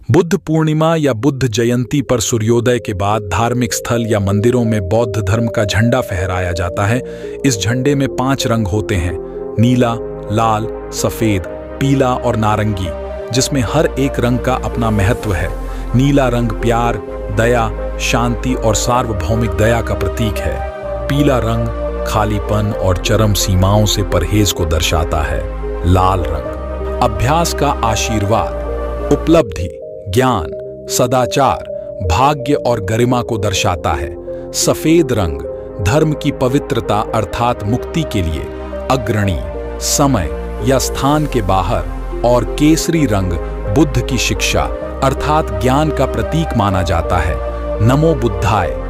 बुद्ध पूर्णिमा या बुद्ध जयंती पर सूर्योदय के बाद धार्मिक स्थल या मंदिरों में बौद्ध धर्म का झंडा फहराया जाता है। इस झंडे में 5 रंग होते हैं: नीला, लाल, सफेद, पीला और नारंगी, जिसमें हर एक रंग का अपना महत्व है। नीला रंग प्यार, दया, शांति और सार्वभौमिक दया का प्रतीक है। पीला रंग खालीपन और चरम सीमाओं से परहेज को दर्शाता है। लाल रंग अभ्यास का आशीर्वाद, उपलब्धि, ज्ञान, सदाचार, भाग्य और गरिमा को दर्शाता है। सफेद रंग धर्म की पवित्रता अर्थात मुक्ति के लिए अग्रणी, समय या स्थान के बाहर, और केसरी रंग बुद्ध की शिक्षा अर्थात ज्ञान का प्रतीक माना जाता है। नमो बुद्धाय।